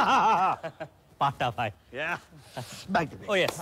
बाटा भाई। Oh yes.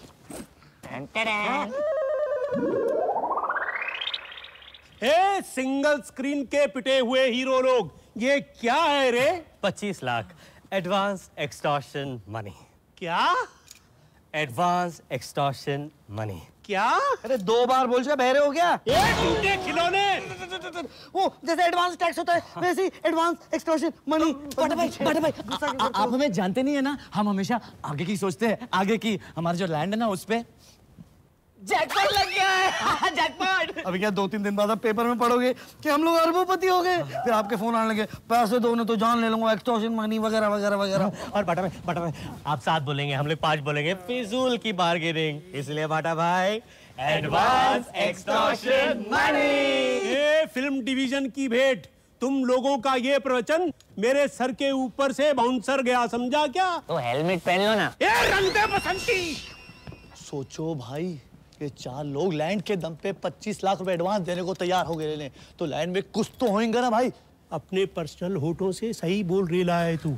ए single screen के पिटे हुए हीरो लोग, ये क्या है रे? 25 लाख एडवांस एक्सटॉर्शन मनी। क्या? Advance extortion money. क्या? अरे 2 बार बोल रहे, बहरे हो क्या? टूटे खिलौने। वो जैसे एडवांस टैक्स होता है वैसे ही एडवांस एक्सटॉर्शन मनी। बाटा भाई आप हमें जानते नहीं है ना, हम हमेशा आगे की सोचते हैं, आगे की। हमारा जो लैंड है ना उस पे जैकपॉट लग गया है। जैकपॉट। अभी क्या 2-3 दिन बाद आप पेपर में पढ़ोगे कि हम लोग अरबोपति हो गए, फिर आपके फोन आने लगे, पैसे दो नहीं तो जान ले लूंगा, एक्सटॉर्शन मनी वगैरह वगैरह वगैरह। और बाटा भाई आप 7 बोलेंगे, हम लोग 5 बोलेंगे, फिजूल की बार्गेनिंग। इसलिए बाटा भाई एडवांस एक्सटॉर्शन मनी। ये फिल्म डिवीजन की भेंट, तुम लोगों का ये प्रवचन मेरे सर के ऊपर से बाउंसर गया, समझा क्या? तो हेलमेट पहन लो ना। ये रंगते बसंती। सोचो भाई, ये 4 लोग लैंड के दम पे 25 लाख रुपए एडवांस देने को तैयार हो गए, तो लैंड में कुछ तो होएंगे ना भाई। अपने पर्सनल होठों से सही बोल रहा है तू।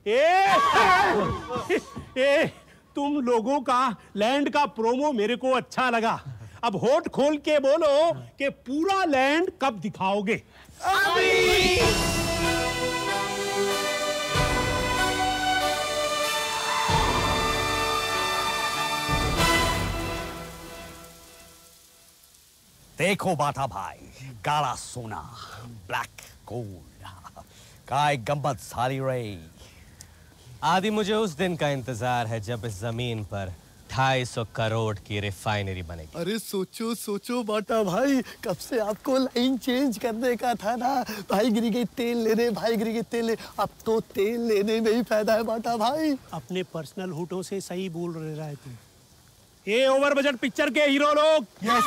ए, तुम लोगों का लैंड का प्रोमो मेरे को अच्छा लगा। अब होठ खोल के बोलो कि पूरा लैंड कब दिखाओगे? अभी। देखो बाटा भाई, काला सोना, ब्लैक गोल्ड, काय गंबद सारी रे। आदि मुझे उस दिन का इंतजार है जब इस जमीन पर 250 करोड़ की रिफाइनरी बनेगी। अरे सोचो सोचो बाटा भाई, कब से आपको लाइन चेंज करने का था ना, भाई गिरी गई तेल लेने, भाई गिरी गई तेल ले, अब तो तेल लेने में ही फायदा है बाटा भाई। अपने पर्सनल होठों से सही बोल रहा है तू। ये ओवर बजट पिक्चर के हीरो लोग,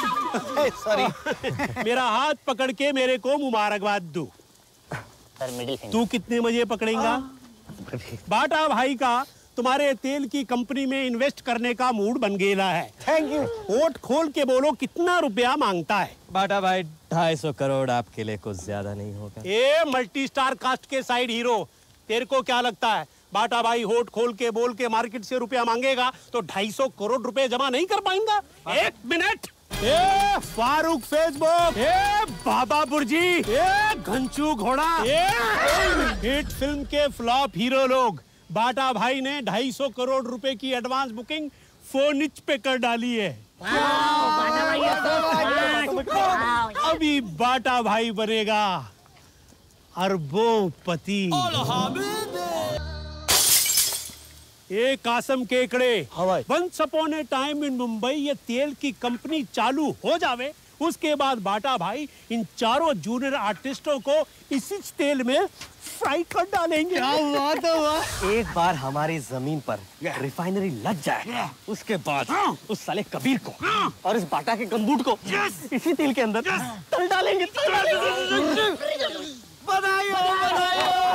सॉरी मेरा हाथ पकड़ के मेरे को मुबारकबाद दो। Sir middle finger. तू कितने बजे पकड़ेगा? बाटा भाई का तुम्हारे तेल की कंपनी में इन्वेस्ट करने का मूड बन गया है। Thank you. होठ खोल के बोलो कितना रुपया मांगता है? बाटा भाई 250 करोड़ आपके लिए कुछ ज्यादा नहीं होगा। ए मल्टी स्टार कास्ट के साइड हीरो, तेरे को क्या लगता है बाटा भाई होठ खोल के बोल के मार्केट से रुपया मांगेगा तो 250 करोड़ रुपए जमा नहीं कर पाएंगा? 1 मिनट। ए फारूक फेसबुक, ए बाबा बुर्जी, ए घंचू घोड़ा, ए हिट फिल्म के फ्लॉप हीरो लोग, बाटा भाई ने 250 करोड़ रुपए की एडवांस बुकिंग फोनिच पे कर डाली है। अभी बाटा भाई बनेगा अरबोपति। ये कासम केकड़े, once upon a time in Mumbai ये तेल की कंपनी चालू हो जावे, उसके बाद बाटा भाई इन चारों जूनियर आर्टिस्टों को इसी तेल में फ्राई कर डालेंगे। एक बार हमारी जमीन पर रिफाइनरी लग जाए, उसके बाद उस साले कबीर को और इस बाटा के गंबूट को इसी तेल के अंदर तल डालेंगे। बधाई हो, बधाई हो।